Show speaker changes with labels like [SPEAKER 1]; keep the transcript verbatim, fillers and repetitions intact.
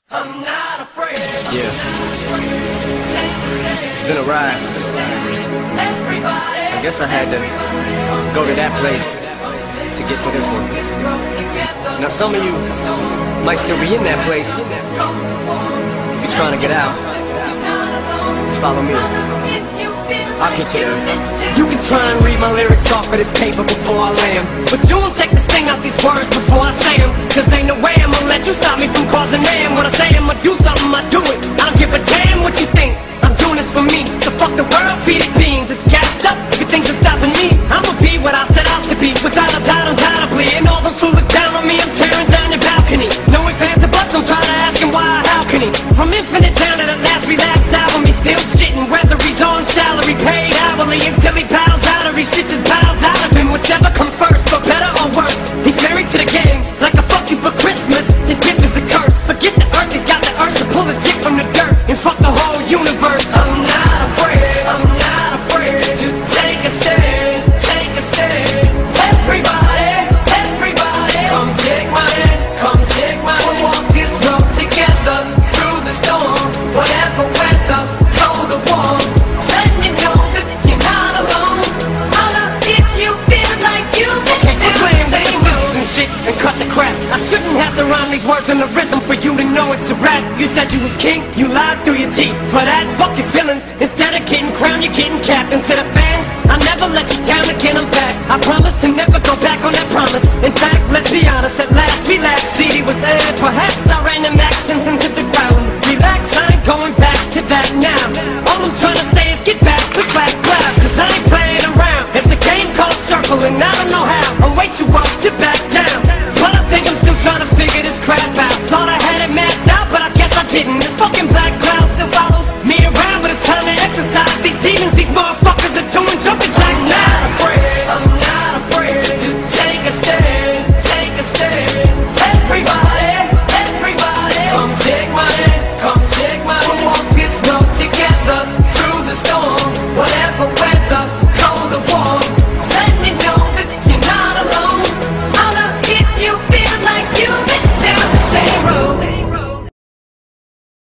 [SPEAKER 1] I'm not afraid.
[SPEAKER 2] Yeah. It's been a ride. I guess I had to go to that place to get to this one. Now some of you might still be in that place. If you're trying to get out, just follow me. I'll get you there. You can try and read my lyrics off of this paper before I lay 'em, but you won't take the sting out these words before I say 'em. Cause ain't no way I'm gonna let you stop me from causing mayhem. When I say I'm gonna do something, I do it. I don't give a damn what you think. I'm doing this for me, so fuck the world, feed it beans. It's gassed up, if things are stopping me, I'ma be what I set out to be. Without a doubt, undoubtedly. And all those who look down on me, I'm tearing down your balcony. No ifs, ands, or buts, don't try to ask him why or how can he. From infinite down to the last relapse album, he's still shitting. Whether he's on salary, paid hourly, until he bows out or he shit just bows out of him. Whichever comes first, for better or worse. He's married to the game, like a fuck you for Christmas. His gift is a curse. Forget the earth, he's got the urge to pull his dick from the dirt and fuck the whole universe. I'm not afraid, I'm not afraid to take a stand, take a stand. Everybody, everybody, come take my hand, come take my hand. We'll walk this road together through the storm, whatever weather, cold or warm. Letting you know that you're not alone. Holla if you feel like you can do the same. And shit and cut the crap. I shouldn't have to rhyme these words in the rhythm for you to know it's a rap. You said you was king, you lied through your teeth. For that, fuck your feelings. Instead of getting crowned, you're getting capped. And to the fans, I never let you down again, I'm back. I promise to never go back on that promise. In fact, let's be honest, at last we laughed. C D was aired, perhaps I ran the max.